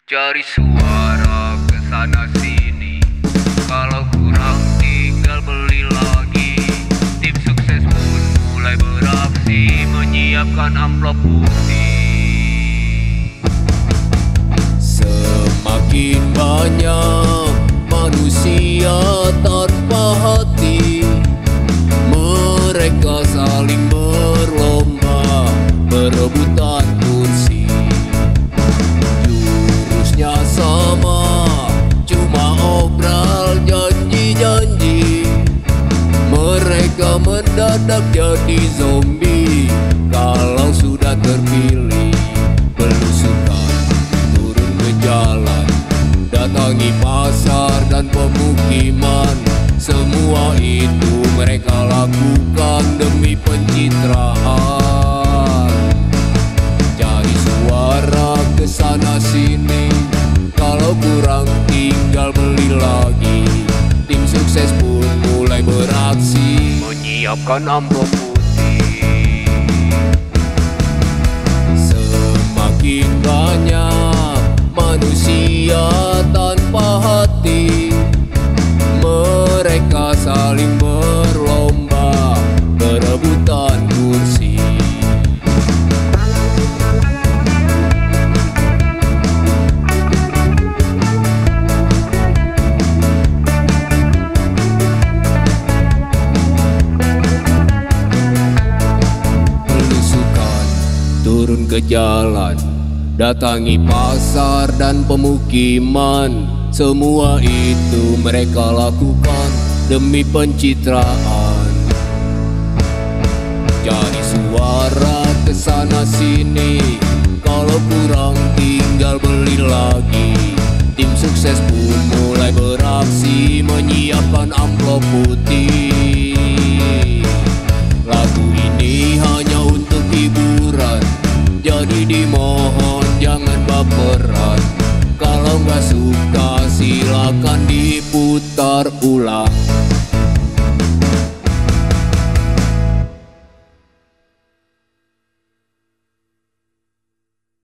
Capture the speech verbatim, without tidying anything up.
Cari suara kesana sini, kalau kurang tinggal beli lagi. Tim sukses pun mulai beraksi, menyiapkan amplop putih. Semakin banyak manusia tanpa hati, mereka saling berlomba berebutan kursi. Jurusnya sama, cuma obral janji-janji. Mereka mendadak jadi zombie kalau sudah terpilih. Belusukan turun ke jalan, datangi pasar dan pemukiman. Semua itu mereka lakukan demi pencitraan. Cari suara kesana sini, kalau kurang tinggal beli lagi. Tim sukses pun mulai beraksi, menyiapkan amplop putih. Semakin banyak manusia tanpa hati, mereka saling berlomba berebutan kursi. Belusukan turun ke jalan, datangi pasar dan pemukiman. Semua itu mereka lakukan demi pencitraan. Cari suara kesana sini, kalau kurang tinggal beli lagi. Tim sukses pun mulai beraksi, menyiapkan amplop putih. Lagu ini hanya untuk hiburan, jadi dimohon jangan baperan. Kalau nggak suka silakan diputar ulang.